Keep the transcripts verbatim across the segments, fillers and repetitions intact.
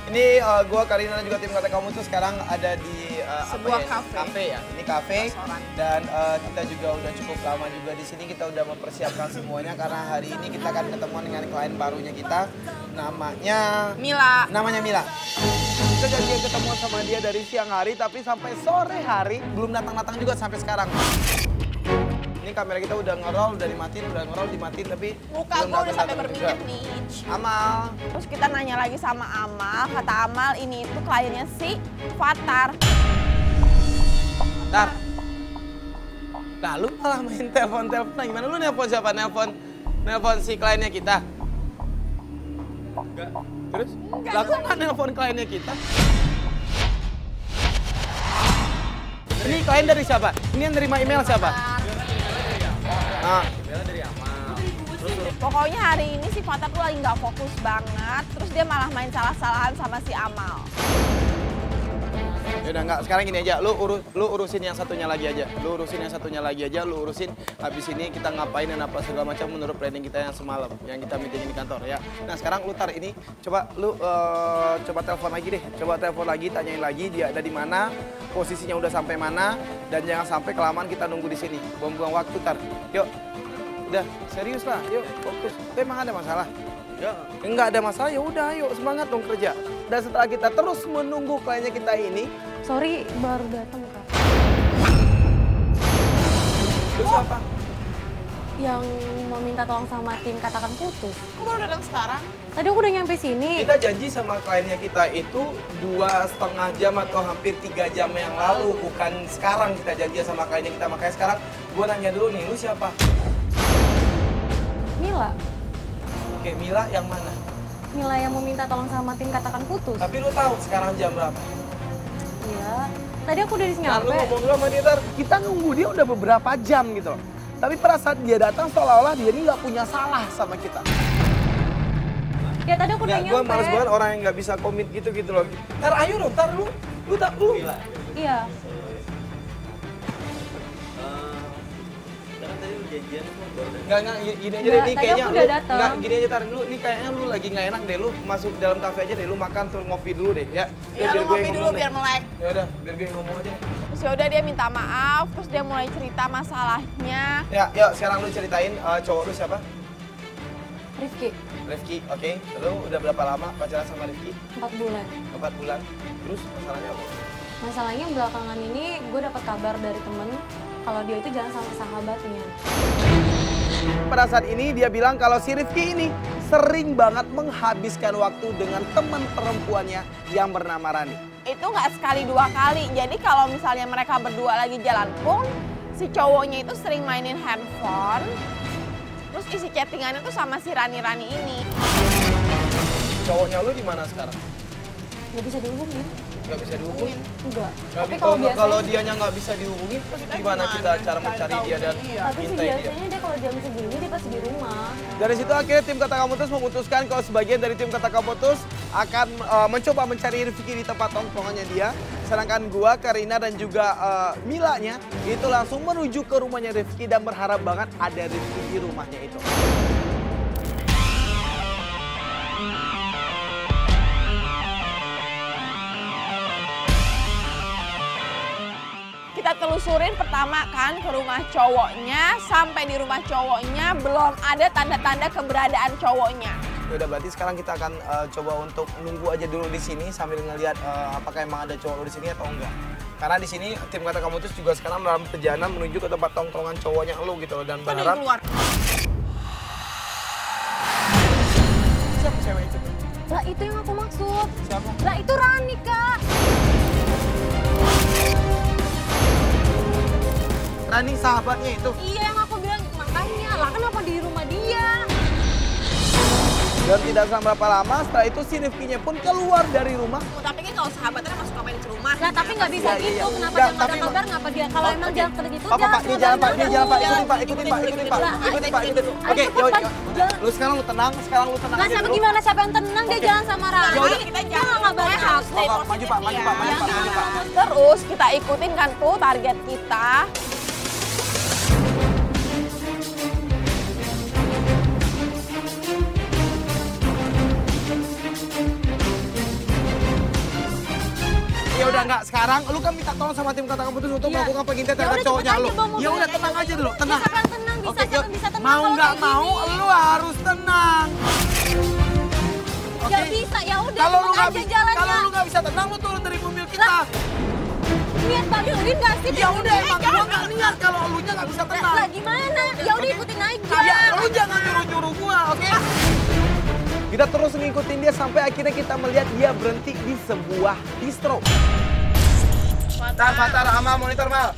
Ini uh, gua Karina dan juga tim Kata Kamu tuh sekarang ada di uh, sebuah apa ya? kafe. Kafe ya. Ini kafe Restoran. dan uh, kita juga udah cukup lama juga di sini. Kita udah mempersiapkan semuanya karena hari ini kita akan ketemu dengan klien barunya kita. Namanya Mila. Namanya Mila. Kita janjian ketemu sama dia dari siang hari tapi sampai sore hari belum datang-datang juga sampai sekarang. Ini kamera kita udah ngerol, udah dimatiin, udah ngerol, dimatiin tapi Muka belum gue udah sampai datang-datang juga. berminyak nih. Amal. Terus kita nanya lagi sama Amal, kata Amal ini itu kliennya si Fatar. Tar. Nah, lu malah main telepon-telepon. Nah, gimana lu nelpon siapa? Nelpon nelpon si kliennya kita? Enggak. Terus? Enggak, Lah, kok lu- nggak nelpon kliennya kita? Ini klien dari siapa? Ini yang nerima email siapa? Nah, Pokoknya hari ini si Fatar tuh lagi nggak fokus banget, terus dia malah main salah-salahan sama si Amal. ya udah enggak. Sekarang gini aja, lu urus lu urusin yang satunya lagi aja. Lu urusin yang satunya lagi aja, lu urusin habis ini kita ngapain dan apa segala macam menurut planning kita yang semalam yang kita meeting di kantor ya. Nah, sekarang lu tar ini coba lu uh, coba telepon lagi deh. Coba telepon lagi, tanyain lagi dia ada di mana, posisinya udah sampai mana dan jangan sampai kelamaan kita nunggu di sini. Buang-buang waktu tar. Yuk. Udah, serius lah. Yuk, fokus. Emang ada masalah? Ya, enggak ada masalah, ya udah ayo semangat dong kerja. Dan setelah kita terus menunggu kliennya kita ini, Sorry, baru datang Kak. lu siapa? Yang mau minta tolong sama tim katakan putus. Kok baru datang sekarang? Tadi aku udah nyampe sini. Kita janji sama kliennya kita itu dua setengah jam atau hampir tiga jam yang lalu, bukan sekarang kita janji sama kliennya kita. Makanya sekarang gua nanya dulu nih, lu siapa? Mila. Oke, Mila yang mana? Mila yang mau minta tolong sama tim katakan putus. Tapi lu tahu sekarang jam berapa? Iya. Tadi aku udah di sini Nah, lu nyampe. ngomong dulu sama dia, Tar. Kita nunggu dia udah beberapa jam gitu loh. Tapi pada saat dia datang seolah-olah dia ini nggak punya salah sama kita. Ya tadi aku udah Nggak, nyampe. gue males banget orang yang nggak bisa komit gitu-gitu loh. Tar, ayo dong, Tar, lu. Lu tak, lu. Iya. Nggak, nggak, gini aja deh, Nggak, ini tadi kayaknya aku udah lu- datang. nggak, gini aja Tar, lu, ini kayaknya lu lagi nggak enak deh, lu masuk dalam kafe aja deh, lu makan tuh ngopi dulu deh, ya. Ya lu gue ngopi yang dulu ngomong biar deh. melek. Ya udah, biar gue yang ngomong aja. Terus yaudah dia minta maaf, terus dia mulai cerita masalahnya. Ya, yuk sekarang lu ceritain uh, cowok lu siapa? Rifki, Rifki, oke. Lu udah berapa lama pacaran sama Rifki? empat bulan. Empat bulan. Terus masalahnya apa? Masalahnya belakangan ini gue dapat kabar dari temen kalau dia itu jalan sama sahabatnya. Pada saat ini dia bilang kalau si Rifki ini sering banget menghabiskan waktu dengan teman perempuannya yang bernama Rani. Itu nggak sekali dua kali. Jadi kalau misalnya mereka berdua lagi jalan pun, si cowoknya itu sering mainin handphone. Terus isi chattingannya tuh sama si Rani-Rani ini. Cowoknya lu di mana sekarang? Gak bisa dihubungin. Gak bisa dihubungin? Enggak. Nggak Tapi bi- kalau kalau biasanya, kalau dianya nggak bisa dihubungin, terus gimana kita cara mencari dia dan tapi sih mintai dia? biasanya dia kalau jam segini dia pasti di rumah. Dari situ akhirnya tim Kata Kamu Putus memutuskan kalau sebagian dari tim Kata Kamu Putus akan uh, mencoba mencari Rifki di tempat tongkrongannya dia. Sedangkan gua, Karina dan juga uh, Milanya itu langsung menuju ke rumahnya Rifki dan berharap banget ada Rifki di rumahnya itu. Kita telusurin pertama kan ke rumah cowoknya, sampai di rumah cowoknya belum ada tanda-tanda keberadaan cowoknya. Ya udah, berarti sekarang kita akan uh, coba untuk nunggu aja dulu di sini sambil ngelihat uh, apakah emang ada cowok lu di sini atau enggak. Karena di sini tim Kata Kamu Putus juga sekarang dalam perjalanan menuju ke tempat tongkrongan cowoknya lu gitu loh, dan Kok dia berharap keluar? siapa cewek itu? Lah itu yang aku maksud. Siapa? Lah itu Rani Kak. Rani sahabatnya itu. Iya yang aku bilang makanya. Lah kenapa di rumah dia? Dan tidak selama berapa lama setelah itu si Rifkinya pun keluar dari rumah. Oh, tapi kan kalau sahabatnya masuk ngapain ke rumah? Lah tapi nggak bisa Iya, iya, gitu. iya. Kenapa Nggak, dia nggak ada tapi- kabar? Ngapa dia? Kalau Oh, emang oke. jalan ke gitu, Pak, Pak, Pak, ini jalan Pak, ini jalan Pak, ikutin Pak, ikutin Pak, ikutin Pak, ikutin Pak, ikutin Pak. Ayo Oke, cepat, yuk, Pak. yuk. Jalan. Lu sekarang lu tenang, sekarang lu tenang Nggak aja sama dulu. gimana siapa yang tenang dia Oke. jalan sama Rani. Ya udah. Kita Dia jangan nggak bakal. harus stay Pak, Pak, maju Pak, maju Pak, maju Pak, maju Pak. Terus kita ikutin kan tuh target kita. ya udah enggak. Sekarang lu kan minta tolong sama tim kata keputus untuk Iya. melakukan pengintai Ya terhadap udah, cowoknya cepet lu. aja bawa mobil Ya udah aja. tenang aja dulu, tenang. Bisa kan tenang, bisa Oke, kan yuk. bisa tenang. Mau kalau nggak kayak mau, gini. lu harus tenang. Ya Oke? bisa, ya udah Kalau lu cepet nggak aja bisa, jalannya. kalau lu nggak bisa tenang, lu turun dari mobil kita. Niat bantuin nggak sih? Ya udah emang gua nggak niat kalau elunya nggak bisa Lah, tenang. lah gimana? Ya udah ikutin aja. Ya lu jangan nyuruh-nyuruh gua, oke? Kita terus ngikutin dia sampai akhirnya kita melihat dia berhenti di sebuah distro. Tar, Fatar, Amal, monitor Mal.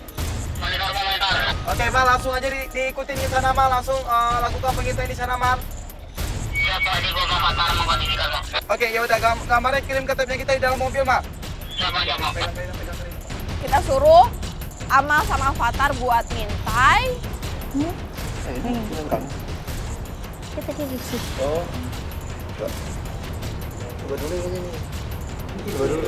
Oke Mal, langsung aja di, diikutin di sana Mal, langsung uh, lakukan pengintaian di sana Mal. Oke, ya udah gam gambarnya kirim ke tabnya kita di dalam mobil Mal. Kita suruh Amal sama Fatar buat ngintai. Eh, ini kirim kamu. Kita kayak gitu. Oh. Coba. Coba dulu ini nih. Coba dulu.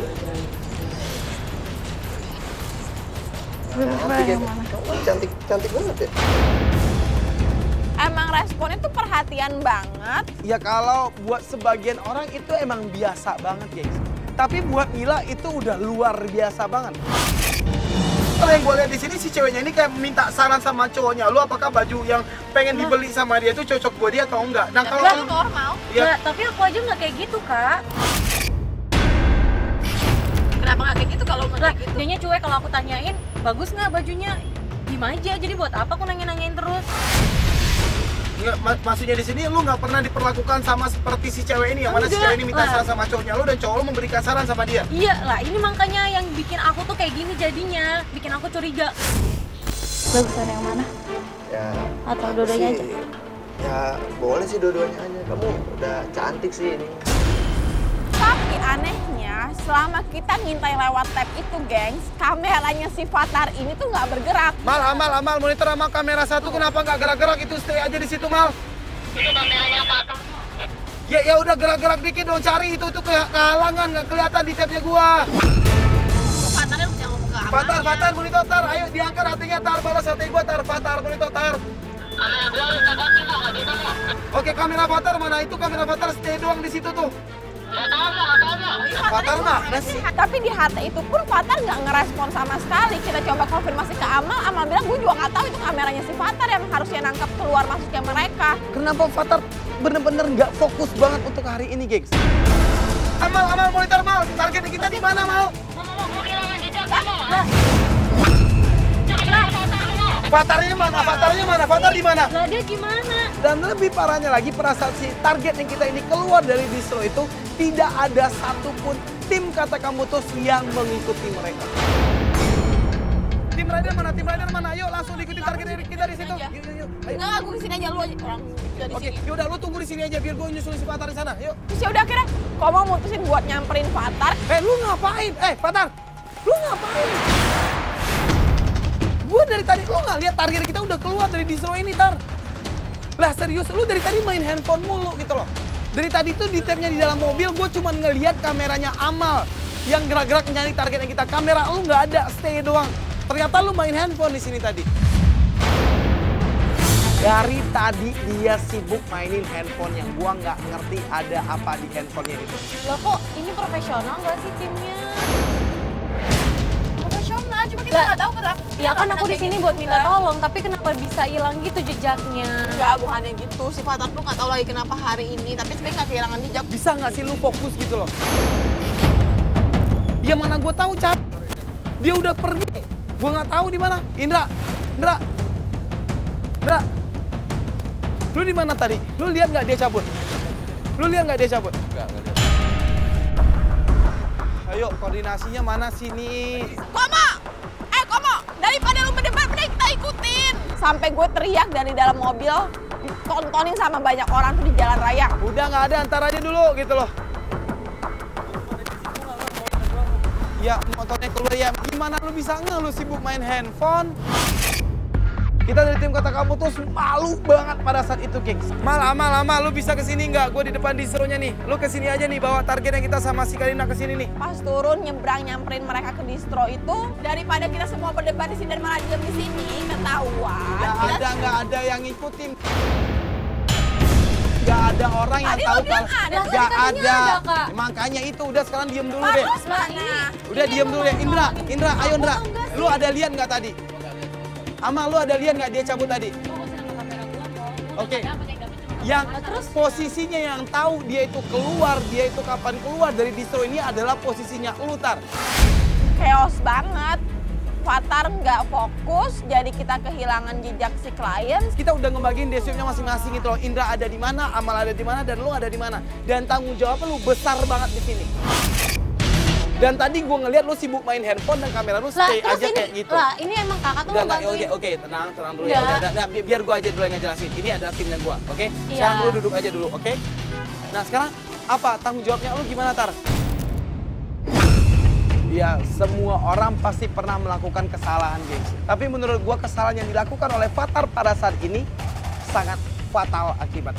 Cantik ya? Cantik, cantik banget ya. Emang responnya tuh perhatian banget. Ya kalau buat sebagian orang itu emang biasa banget guys. Tapi buat Mila itu udah luar biasa banget. Kalau yang gue lihat di sini si ceweknya ini kayak minta saran sama cowoknya. Lu apakah baju yang pengen dibeli sama dia itu cocok buat dia atau enggak? Nah kalau Itu lu- normal. ya, Nggak, tapi aku aja nggak kayak gitu, Kak. Kenapa nggak kayak gitu kalau nggak Lah, kayak gitu? dianya cuek kalau aku tanyain, bagus nggak bajunya? Diem aja, jadi buat apa aku nanya-nanyain terus? nggak, mak- maksudnya di sini lu nggak pernah diperlakukan sama seperti si cewek ini yang mana si Enggak cewek ini minta lah. saran sama cowoknya lu dan cowok lu memberikan saran sama dia. Iya lah, ini makanya yang bikin aku tuh kayak gini jadinya, bikin aku curiga. Bagusan yang mana? Ya, Atau aku dua-duanya sih- aja? Ya boleh sih dua-duanya aja. Kamu udah cantik sih ini. Tapi anehnya, selama kita ngintai lewat tab itu, gengs, kameranya si Fatar ini tuh nggak bergerak. Mal, Amal, Amal, monitor sama kamera satu kenapa nggak gerak-gerak itu stay aja di situ Mal. Itu kameranya apa? Ya ya udah gerak-gerak dikit dong cari itu tuh ke kehalangan nggak kelihatan di tabnya gua. Fatarnya udah ngomong ke Fatar, Fatar, monitor tar, ayo diangkat hatinya tar, balas hati gua tar, Fatar, monitor tar. Kamera gua udah ganti mau nggak bisa mau? Oke kamera Fatar mana itu kamera Fatar stay doang di situ tuh. Nggak tahu mau, nggak tahu mau. Fatar mana sih? Tapi di H T itu pun Fatar nggak ngerespon sama sekali. Kita coba konfirmasi ke Amal, Amal bilang gue juga nggak tahu itu kameranya si Fatar yang harusnya nangkep keluar masuknya mereka. Kenapa Fatar bener-bener nggak fokus banget untuk hari ini, gengs? Amal, Amal, monitor Mal, target kita di mana Mal? Mau, mau, mau kehilangan jejak kamu. Fatarnya mana? Fatarnya mana? Fatar di mana? Lah dia gimana? Dan lebih parahnya lagi pada saat si target yang kita ini keluar dari distro itu tidak ada satupun tim kata kamutus yang mengikuti mereka. Tim rider mana? Tim rider mana? Ayo langsung diikuti target dari kita di situ. Yuk, yuk, yuk. Ayo. Enggak, gue kesini aja lu aja orang dari Oke, sini. yaudah lu tunggu di sini aja biar gue nyusul si Fatar di sana. Yuk. Terus ya udah akhirnya kok mau mutusin buat nyamperin Fatar. Eh, lu ngapain? Eh, Fatar, lu ngapain? Gue dari tadi lu nggak lihat target kita udah keluar dari distro ini, Tar. Lah serius, lu dari tadi main handphone mulu gitu loh. Dari tadi tuh di tabnya di dalam mobil, gue cuma ngelihat kameranya Amal yang gerak-gerak nyari target yang kita. Kamera lu nggak ada, stay doang. Ternyata lu main handphone di sini tadi. Dari tadi dia sibuk mainin handphone yang gua nggak ngerti ada apa di handphonenya itu. Lah kok ini profesional nggak sih timnya? Profesional, cuma kita Lah, nggak tahu kenapa. Ya kan aku di sini buat minta tolong, tapi kenapa bisa hilang gitu jejaknya? Enggak, bukannya gitu. Si Fatar tuh nggak tahu lagi kenapa hari ini, tapi sebenarnya nggak kehilangan jejak. Bisa nggak sih lu fokus gitu loh? Ya mana gue tahu cap. Dia udah pergi. Gue nggak tahu di mana. Indra, Indra, Indra. Lu di mana tadi? Lu lihat nggak dia cabut? Lu lihat nggak dia cabut? Nggak, nggak lihat. Ayo koordinasinya mana sini? Komo! Eh Komo, daripada lu berdebat, mending kita ikutin. Sampai gue teriak dari dalam mobil, ditontonin sama banyak orang tuh di jalan raya. Udah nggak ada, antar aja dulu gitu loh. Ya motornya keluar ya, gimana lu bisa nge lu sibuk main handphone? Kita dari tim kata kamu tuh malu banget pada saat itu, gengs. Mal, Amal, Amal, lu bisa kesini nggak? Gue di depan distronya nih. Lu kesini aja nih, bawa targetnya kita sama si Karina kesini nih. Pas turun nyebrang nyamperin mereka ke distro itu, daripada kita semua berdebat di sini dan malah diem di sini, ketahuan. Nggak Kita- ada, nggak ada yang ngikutin. Gak ada orang yang Tadi tahu lo bilang kalau ada, gak tadi katanya ada. ada, Kak. Makanya itu udah sekarang diem dulu deh. Terus mana? Udah diem dulu deh. Indra, Indra, ayo Indra. Aku enggak sih. Lu ada lihat nggak tadi? Ama, lu ada lihat nggak dia cabut tadi? Oke. Yang posisinya yang tahu dia itu keluar, dia itu kapan keluar dari distro ini adalah posisinya lu, Tar. Chaos banget. Fatar nggak fokus, jadi kita kehilangan jejak si klien. Kita udah ngebagiin desktopnya masing-masing itu loh. Indra ada di mana, Amal ada di mana, dan lu ada di mana. Dan tanggung jawab lu besar banget di sini. Dan tadi gue ngeliat lu sibuk main handphone dan kamera lu Lah, stay terus aja ini, kayak gitu. lah ini emang kakak tuh Udah, mau nggak, bantuin. oke, oke, tenang, tenang dulu Nggak. ya. Udah, udah, bi- biar gue aja dulu yang ngejelasin. Ini adalah timnya gue, oke? Iya. Sekarang lu duduk aja dulu, oke? Nah sekarang apa tanggung jawabnya lu gimana, Tar? Ya, semua orang pasti pernah melakukan kesalahan, gengs. Tapi menurut gua kesalahan yang dilakukan oleh Fatar pada saat ini sangat fatal akibatnya.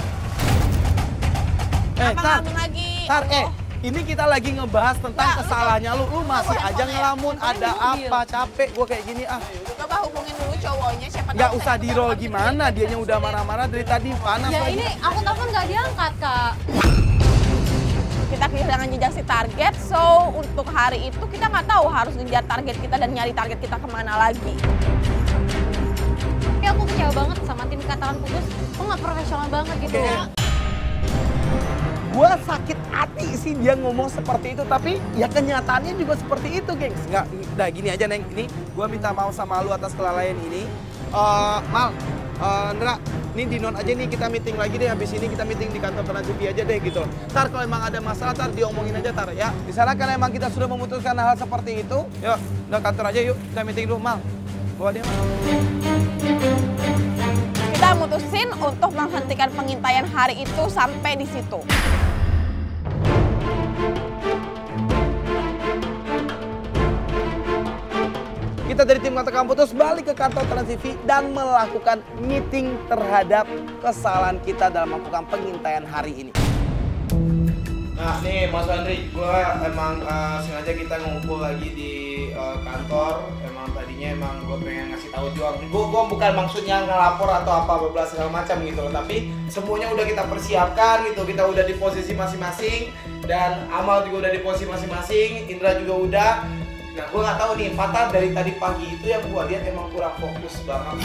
Eh, Apa Tar, ngalamin lagi? Tar, eh, Oh. ini kita lagi ngebahas tentang Nggak, lu- kesalahannya lu. Lu masih Lu aja handphone ya? ngelamun, Handphone ada di mobil. apa, capek gua kayak gini ah. Coba hubungin dulu cowoknya, siapa Nggak tahu usah saya di udah roll nggak gimana, bisa dianya udah marah-marah dari tadi panas Ya lagi. ini aku telepon nggak diangkat, Kak. Kita kehilangan jejak si target, so untuk hari itu kita nggak tahu harus ngejar target kita dan nyari target kita kemana lagi. Tapi aku kecewa banget sama tim katakan putus. Kok nggak profesional banget gitu. Oke. Gua sakit hati sih dia ngomong seperti itu, tapi ya kenyataannya juga seperti itu, gengs. Nggak, udah gini aja, Neng. Ini gua minta maaf sama lu atas kelalaian ini. Eh, Mal, eh, Ndra, ini di non aja nih, kita meeting lagi deh. Habis ini kita meeting di kantor Trans T V aja deh gitu loh. Ntar kalau emang ada masalah, Tar diomongin aja, Tar ya. Di sana kan emang kita sudah memutuskan hal seperti itu. Yuk, udah kantor aja yuk, kita meeting dulu, Mal. Bawa dia, Mal. Kita mutusin untuk menghentikan pengintaian hari itu sampai di situ. Kita dari tim Katakan Putus balik ke kantor Trans T V dan melakukan meeting terhadap kesalahan kita dalam melakukan pengintaian hari ini. Nah nih Mas Andri, gue emang uh, sengaja kita ngumpul lagi di uh, kantor. Emang tadinya emang gue pengen ngasih tahu juga. Gue gue bukan maksudnya ngelapor atau apa apa segala macam gitu loh. Tapi semuanya udah kita persiapkan gitu. Kita udah di posisi masing-masing dan Amal juga udah di posisi masing-masing. Indra juga udah. Nah, gue nggak tahu nih, Fatar dari tadi pagi itu yang gue lihat emang kurang fokus banget.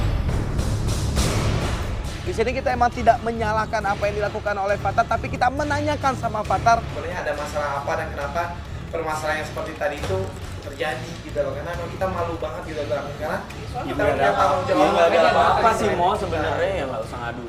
Di sini kita emang tidak menyalahkan apa yang dilakukan oleh Fatar, tapi kita menanyakan sama Fatar, sebenarnya ada masalah apa dan kenapa permasalahan yang seperti tadi itu terjadi gitu loh. Karena emang kita malu banget gitu loh, karena kita Nggak punya ada tanggung apa-apa. jawab. Nggak ada Beda apa-apa banget sih gitu. mau sebenarnya ya nggak usah ngadu.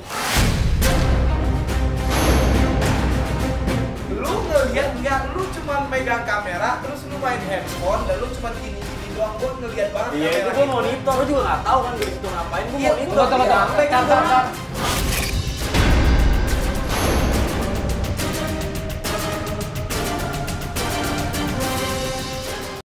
Lu ngeliat nggak, lu cuma megang kamera, terus lu main handphone, dan lu cuma gini-gini doang, gua ngeliat banget Iya itu kamera gue monitor, lu juga nggak tahu kan gue di situ ngapain, gue Iya, monitor. betul, betul, betul. Sampai kan Tar, tar, tar.